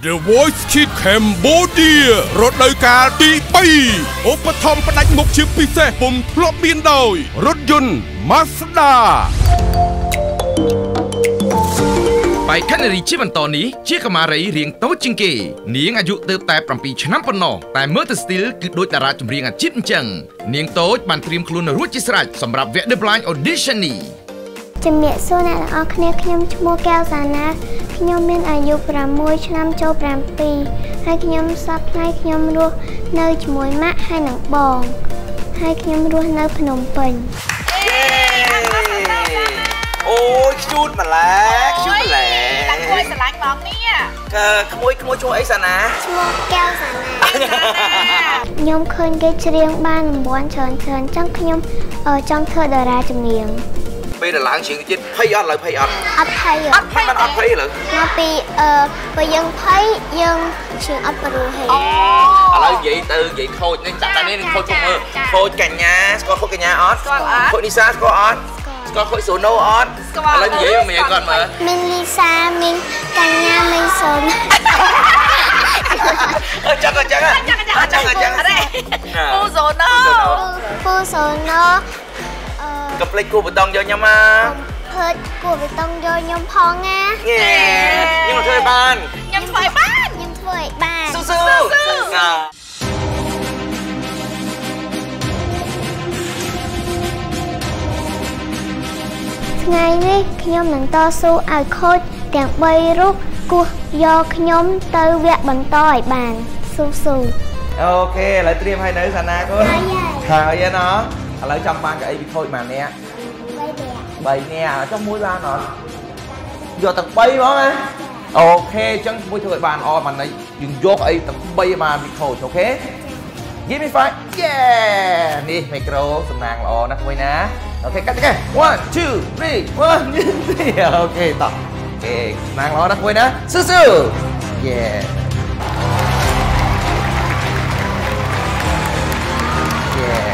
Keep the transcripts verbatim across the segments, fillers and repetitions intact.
The Voice Kids Cambodia រដូវកាលទីពីរឧបត្ថម្ភផ្ដាច់មុខជាពិសេសពុំធ្លាប់មានដោយរថយន្ត Mazda បែកខណ្ឌរីជាបន្តនេះជាកុមារីរៀងតូចជាងគេនាងអាយុទើបតែប្រាំពីរឆ្នាំប៉ុណ្ណោះតែមើលទៅស្ទីលគឺដូចតារាចម្រៀងអាជីពអញ្ចឹងនាងតូចបានត្រៀមខ្លួនរួចជាស្រេចសម្រាប់វគ្គ The Blind Audition នេះជំរាបសួរអ្នកទាំងអស់គ្នាខ្ញុំឈ្មោះកែវសាណាខ្ញុំមានអាយុប្រាំមួយឆ្នាំចូលប្រាំពីរហើយខ្ញុំសប្តាហ៍ខ្ញុំរស់នៅជាមួយម៉ាក់ហើយនឹងបងហើយខ្ញុំរស់នៅភ្នំពេញអូយខ្ជូតម្ល៉េះខ្ជូតម្ល៉េះតាក្មួយស្រឡាញ់បងនេះក្មួយក្មួយឈ្មោះអីសាណាឈ្មោះកែវសាណាខ្ញុំឃើញគេច្រៀងបានរង្វាន់ច្រើនច្រើនអញ្ចឹងខ្ញុំចង់ធ្វើតារាចម្រៀងពេលដល់ឡើងជាងទៀតភ័យអត់ឡើយភ័យអត់អត់ភ័យអត់ភ័យមិនអត់ភ័យឡើយមកពីអឺបើយើងភ័យយើងជាងអត់ព្រោះហេអូឥឡូវនិយាយទៅនិយាយខូចនេះចាក់តែនេះខូចពុកមើលខូចកញ្ញាស្គាល់ខូចកញ្ញាអត់ស្គាល់អត់ខូចនីសាស្គាល់អត់ស្គាល់ខូចសូណូអត់ឥឡូវនិយាយមកនិយាយគាត់មើលមានលីសាមានកញ្ញាមានសូនអឺចាំចាំចាំចាំចាំពូសូណូពូសូណូកុំភ្លេចគូបតង់យកខ្ញុំមកភ្លេចគូបតង់យកខ្ញុំផងណាខ្ញុំធ្វើឲ្យបានខ្ញុំធ្វើឲ្យបានខ្ញុំធ្វើឲ្យបានស៊ូស៊ូថ្ងៃនេះខ្ញុំនឹងតស៊ូឲ្យខូចទាំងបីរូបគោះយកខ្ញុំទៅវគ្គបន្តឲ្យបានស៊ូស៊ូអូខេឥឡូវត្រៀមឲ្យនៅសាណាកូនហើយឯណោះឥឡូវចង់បានកៅអីពីខូចប៉ុន្មាននាក់បីនាក់ចុះមួយបានអត់យកទាំងបីហ្មងណាអូខេអញ្ចឹងមួយធ្វើឲ្យបានអត់បានន័យយើងយកអីទាំងបីបានពីខូចអូខេ Give me five yeah នេះមីក្រូសំណាងល្អណាស់មួយណាអូខេកាត់ទៅ one two three one two three អូខេតោះអូខេសំណាងល្អណាស់មួយណាស៊ូស៊ូ yeah yeah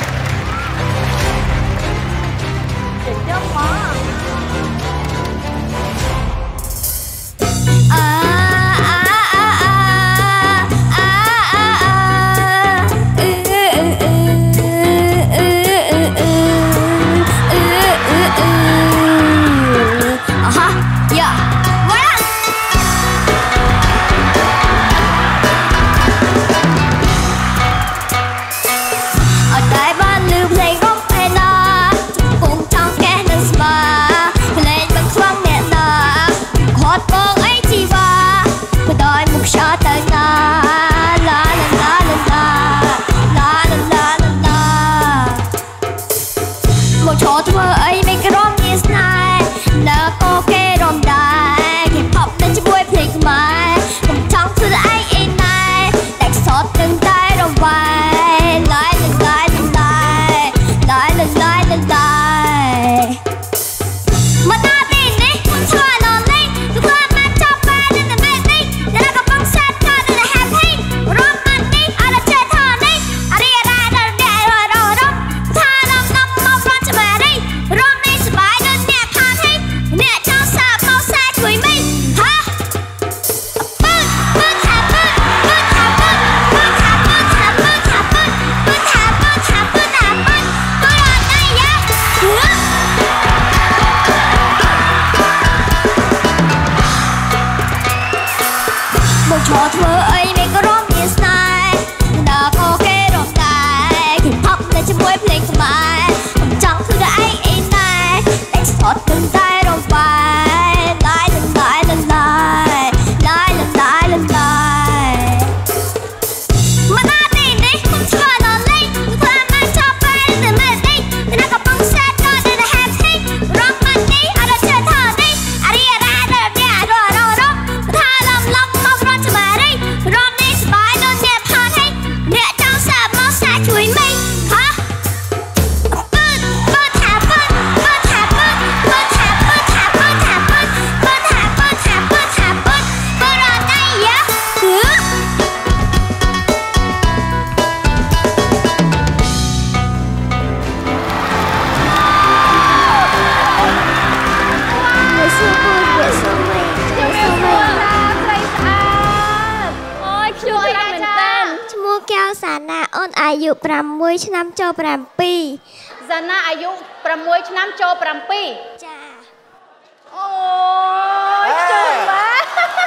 សាណាអូនអាយុប្រាំមួយឆ្នាំចូលប្រាំពីរសាណាអាយុប្រាំមួយឆ្នាំចូលប្រាំពីរចាអូយជួយបាទ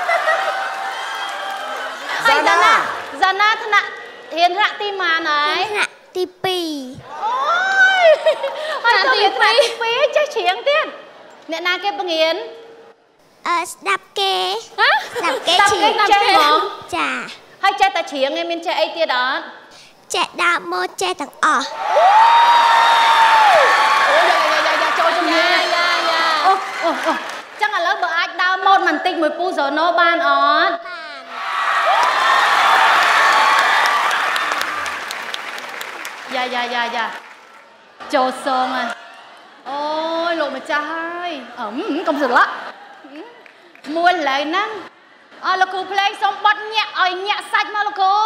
ហើយសាណាសាណាថ្នាក់រៀនថ្នាក់ទីម៉ានហើយថ្នាក់ទីពីរអូយហើយទៅរៀនថ្នាក់ទីពីរចេះច្រៀងទៀតអ្នកណាគេបង្រៀនអឺស្ដាប់គេស្ដាប់គេច្រៀងចេះហ្មងចាហើយចេះតែច្រៀងឯងមានចេះអីទៀតអត់ចេះដើរម៉ូតចេះទាំងអស់អូយ៉ាយ៉ាយ៉ាយ៉ាចូលជំនាញយ៉ាយ៉ាអូអូអូចឹងឥឡូវបើអាចដើរម៉ូតបន្តិចមួយពូហ្សូណូបានអត់យ៉ាយ៉ាយ៉ាយ៉ាចូលសងហើយអូយលោកម្ចាស់ហើយអឺកុំស្រឡក់មួយឥឡូវហ្នឹងអស់លោកគ្រូភ្លេងសុំបត់ញាក់ឲ្យញាក់សាច់មកលោកគ្រូ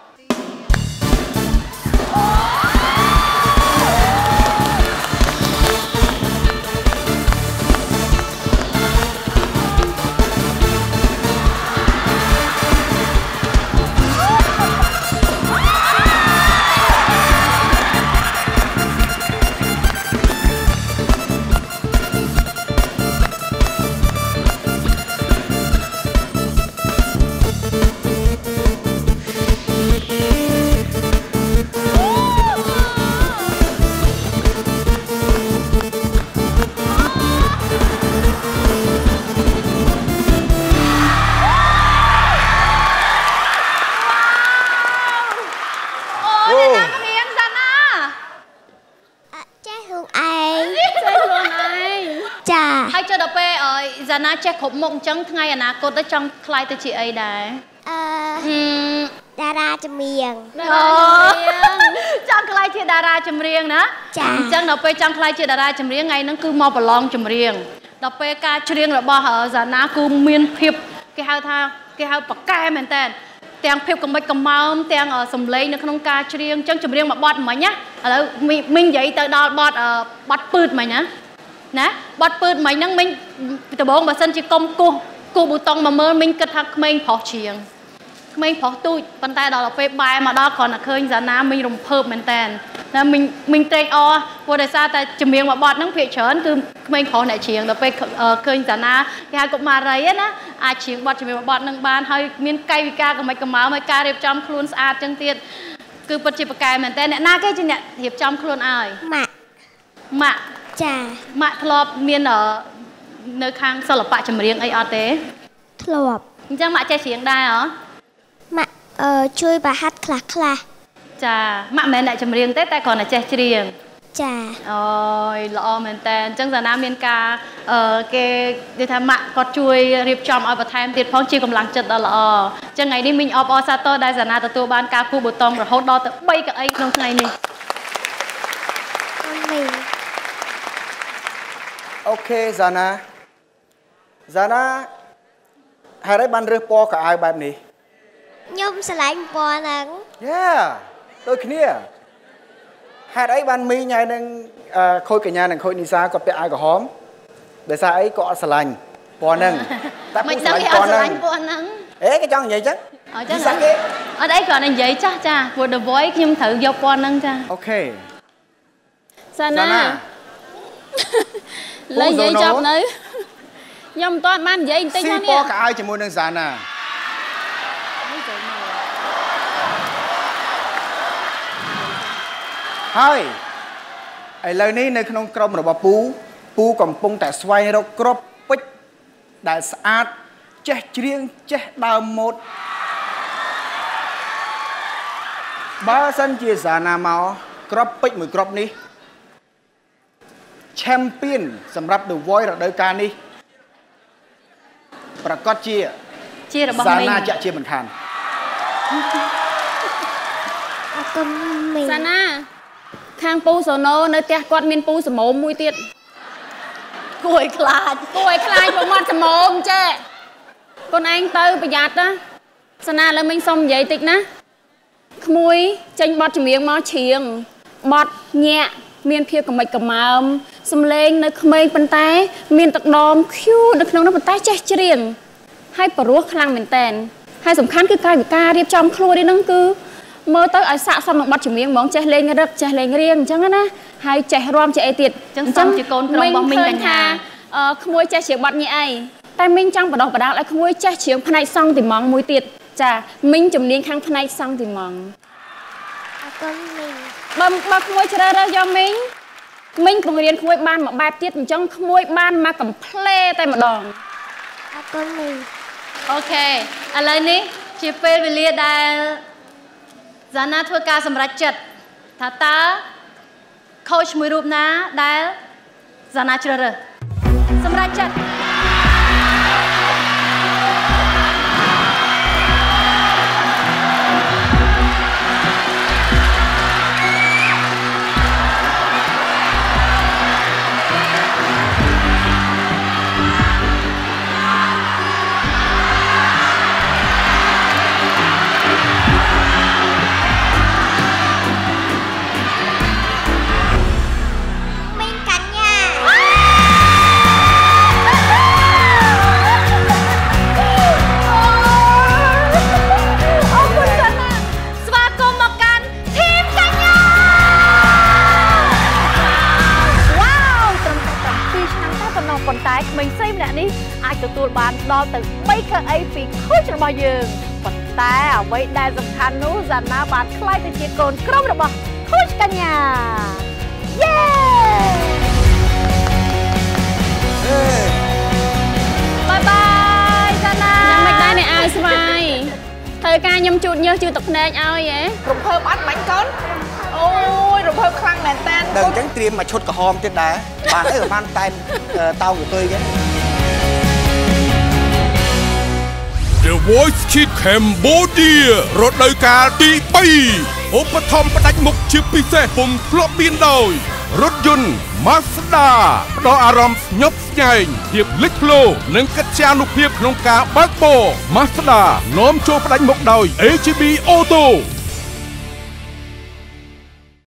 សាណាចេះគ្រប់មុខអញ្ចឹងថ្ងៃអនាគតទៅចង់ខ្លាយទៅជាអីដែរអឺតារាចម្រៀងអូចង់ខ្លាយជាតារាចម្រៀងណាចាអញ្ចឹងដល់ពេលចង់ខ្លាយជាតារាចម្រៀងថ្ងៃហ្នឹងគឺមកប្រឡងចម្រៀងដល់ពេលការច្រៀងរបស់សាណាគឺមានភាពគេហៅថាគេហៅប៉កែមែនតើទាំងភាពកំបិចកំមោមទាំងសំឡេងនៅក្នុងការច្រៀងអញ្ចឹងចម្រៀងមួយបទមិញណាឥឡូវមីងនិយាយទៅដល់បទបទពឺតមិញណាណាបត់ពឺតមិញហ្នឹងមិញដំបងបើសិនជាកុំគោះគោះប៊ូតុងមកមើលមិញគិតថាក្មេងប្រុសច្រៀងក្មេងប្រុសទូចប៉ុន្តែដល់ពេលបែរមកដល់គ្រាន់តែឃើញសាណាមិញរំភើបមែនតើណាមិញមិញត្រេកអរព្រោះដោយសារតែចម្រៀងមួយបទហ្នឹងភាគច្រើនគឺក្មេងប្រុសអ្នកច្រៀងដល់ពេលឃើញសាណាគេហៅកុមារីណាអាចច្រៀងបទចម្រៀងមួយបទហ្នឹងបានហើយមានកាយវិការកម្មិចកំមោមហើយការរៀបចំខ្លួនស្អាតចឹងទៀតគឺពិតជាប្រកែមែនតើអ្នកណាគេជាអ្នករៀបចំខ្លួនឲ្យម៉ាក់ម៉ាក់ចាម៉ាក់ធ្លាប់មាននៅខាងសិល្បៈចម្រៀងអីអត់ទេធ្លាប់អញ្ចឹងម៉ាក់ចេះច្រៀងដែរហ៎ម៉ាក់អឺជួយប្រហាត់ខ្លះខ្លះចាម៉ាក់មិនមែនអ្នកចម្រៀងទេតែគ្រាន់តែចេះច្រៀងចាអូយល្អមែនតើអញ្ចឹងសាណាមានការអឺគេនិយាយថាម៉ាក់គាត់ជួយរៀបចំឲ្យបន្ថែមទៀតផងជាកម្លាំងចិត្តដ៏ល្អអញ្ចឹងថ្ងៃនេះមីងអបអរសាទរដែលសាណាទទួលបានការគូបប៊ូតុងរហូតដល់ទៅបីកៅអីក្នុងថ្ងៃនេះអូខេសាណាសាណាហេតុអីបានរើសពណ៌កៅអៅបែបនេះខ្ញុំស្រឡាញ់ពណ៌ហ្នឹងយ៉ាដូចគ្នាហេតុអីបានមីងហើយនឹងខូចកញ្ញានិងខូចនីសាគាត់ពាក់អាវក្រហមដោយសារអីក៏អត់ស្រឡាញ់ពណ៌ហ្នឹងតែមិនដឹងគេអត់ស្រឡាញ់ពណ៌ហ្នឹងអេគេចង់និយាយចឹងអញ្ចឹងអត់អីគ្រាន់តែនិយាយចាស់ចាព្រោះ The Voice ខ្ញុំត្រូវយកពណ៌ហ្នឹងចាអូខេសាណាលើនិយាយចាប់នៅខ្ញុំមិនទាន់បាននិយាយបន្តិចហ្នឹងនេះស៊ីពណ៌កៅអៅជាមួយនឹងសាណាហើយឥឡូវនេះនៅក្នុងក្រុមរបស់ពូពូកំពុងតែស្វែងរកគ្រាប់ពេជ្រដែលស្អាតចេះច្រៀងចេះដើមម៉ូតបើសិនជាសាណាមកគ្រាប់ពេជ្រមួយគ្រាប់នេះ Champion សម្រាប់ The Voice រដូវកាលនេះប្រកាសជាជារបស់មីងសាណាចាក់ជាមិនខានអរគុណមីងសាណាខាងពូសូណូនៅផ្ទះគាត់មានពូសមោមមួយទៀតគួរឲ្យខ្លាចគួរឲ្យខ្លាចប្រមាត់សមោមចេះកូនឯងទៅប្រយ័ត្នណាសាណាលើមីងសុំនិយាយតិចណាក្មួយចេញបទចម្រៀងមកច្រៀងបទញាក់មានភាពកំមិចកំមើមសំឡេងនៅក្មេងប៉ុន្តែមានទឹកដមឃ្យូនៅក្នុងនោះប៉ុន្តែចេះច្រៀងហើយព្រោះខ្លាំងមែនតែនហើយសំខាន់គឺកាយវិការរៀបចំខ្លួននេះហ្នឹងគឺមើលទៅឲ្យស័ក្តិសមនឹងបទចម្រៀងហ្មងចេះលេងរឹកចេះលេងរៀងអញ្ចឹងណាហើយចេះរាំចេះអីទៀតអញ្ចឹងជាកូនក្រុមរបស់មីងកញ្ញាអឺក្មួយចេះច្រៀងបទនេះអីតែមីងចង់បដោះបដាលឲ្យក្មួយចេះច្រៀងផ្នែកសង់ទីម៉ងមួយទៀតចាមីងជំនាញខាងផ្នែកសង់ទីម៉ងអរគុណមីងបើបើក្មួយជ្រើសរើសយកមីងមីងបង្រៀនក្មួយបានមួយបែបទៀតអញ្ចឹងក្មួយបានមកកំ plei តែម្ដងអរគុណមីងអូខេឥឡូវនេះជាពេលវេលាដែលសាណាធ្វើការសម្រេចចិត្តថាតើខូចមួយរូបណាដែលសាណាជ្រើសរើសសម្រេចចិត្តទទួលបានដល់ទៅបីខែអីពីខូចរបស់យើងប៉ុន្តែអ្វីដែលសំខាន់នោះសាណាបានខ្លាយទៅជាកូនក្រុមរបស់ខូចកញ្ញាយេបាយបាយសាណាយ៉ាងម៉េចដែរអ្នកអាយស្វាយធ្វើការខ្ញុំជូតញើសជូតទឹកភ្នែកឲ្យហ៎រំភើបអត់មិញកូនអូយរំភើបខ្លាំងមែនតើដល់អញ្ចឹងត្រៀមមកឈុតក្រហមទៀតដែរបានអីបានតែតោកទៅគេ The Voice Kids Cambodia រដូវកាលទីបីឧបត្ថម្ភផ្ដាច់មុខជាពិសេសពុំធ្លាប់មានដោយរថយន្ត Mazda ផ្ដល់អារម្មណ៍ស្ញប់ស្ញែងភាពលេចធ្លោនិងកិត្យានុភាពក្នុងការបើកបរ Mazda នាំចូលផ្ដាច់មុខដោយ A G B Auto